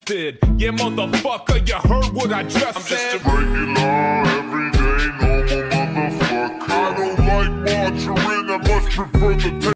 did. Yeah, motherfucker, you heard what I just said. I'm just a regular, everyday, normal motherfucker. I don't like margarine, I much prefer the